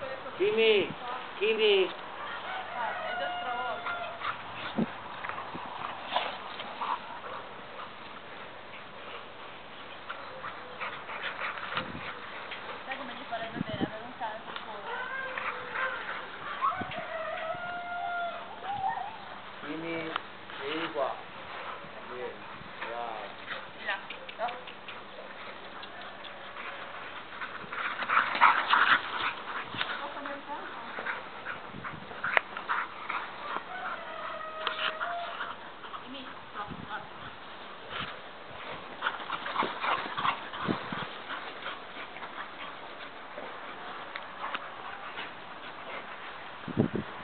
Kimi, Kimi. È già stravolto. Sai come gli farebbe bene avere un cane sul cuore? Kimi, vieni qua. Vieni, bravo. Di là. No. Dimmi.